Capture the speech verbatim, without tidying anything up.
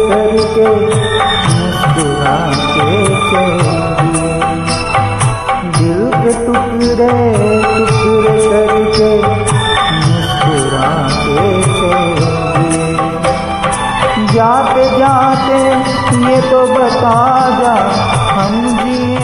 करके मुस्कुरा के चलिए। दिल के टुकड़े टुकड़े करके मुस्कुरा के चलिए। जाते जाते ये तो बता जा हम जी